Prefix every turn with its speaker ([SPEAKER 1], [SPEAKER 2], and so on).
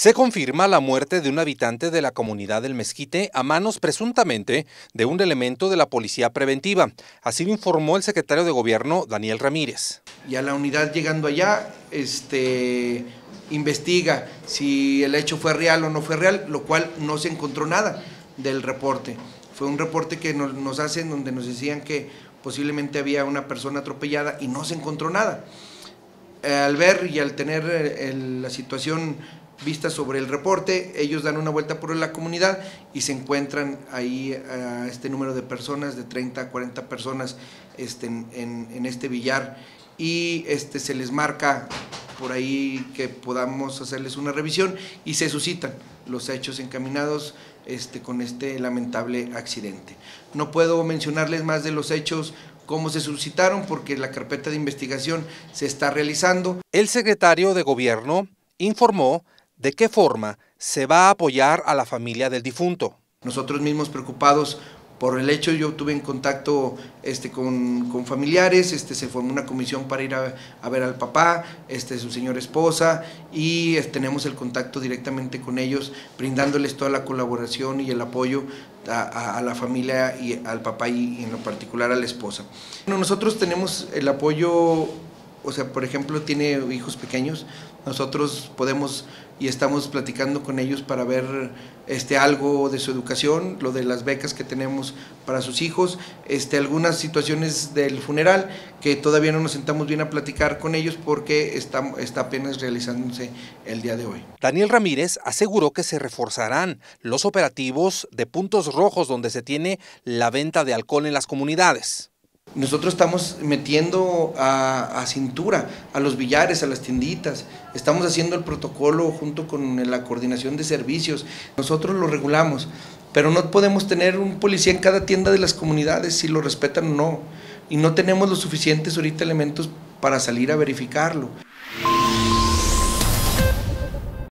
[SPEAKER 1] Se confirma la muerte de un habitante de la comunidad del Mezquite a manos presuntamente de un elemento de la policía preventiva. Así lo informó el secretario de Gobierno, Daniel Ramírez.
[SPEAKER 2] Ya la unidad llegando allá, investiga si el hecho fue real o no fue real, lo cual no se encontró nada del reporte. Fue un reporte que nos hacen donde nos decían que posiblemente había una persona atropellada y no se encontró nada. Al ver y al tener la situación vista sobre el reporte, ellos dan una vuelta por la comunidad y se encuentran ahí a este número de personas, de 30 a 40 personas en este billar, y se les marca por ahí que podamos hacerles una revisión y se suscitan los hechos encaminados con este lamentable accidente. No puedo mencionarles más de los hechos, cómo se suscitaron, porque la carpeta de investigación se está realizando.
[SPEAKER 1] El secretario de Gobierno informó de qué forma se va a apoyar a la familia del difunto.
[SPEAKER 2] Nosotros mismos preocupados por el hecho, yo tuve en contacto con familiares, se formó una comisión para ir a ver al papá, su señora esposa, y tenemos el contacto directamente con ellos, brindándoles toda la colaboración y el apoyo a la familia y al papá y en lo particular a la esposa. Bueno, nosotros tenemos el apoyo. O sea, por ejemplo, tiene hijos pequeños, nosotros podemos y estamos platicando con ellos para ver algo de su educación, lo de las becas que tenemos para sus hijos, algunas situaciones del funeral que todavía no nos sentamos bien a platicar con ellos porque está apenas realizándose el día de hoy.
[SPEAKER 1] Daniel Ramírez aseguró que se reforzarán los operativos de puntos rojos donde se tiene la venta de alcohol en las comunidades.
[SPEAKER 2] Nosotros estamos metiendo a cintura a los billares, a las tienditas, estamos haciendo el protocolo junto con la coordinación de servicios. Nosotros lo regulamos, pero no podemos tener un policía en cada tienda de las comunidades si lo respetan o no. Y no tenemos los suficientes ahorita elementos para salir a verificarlo.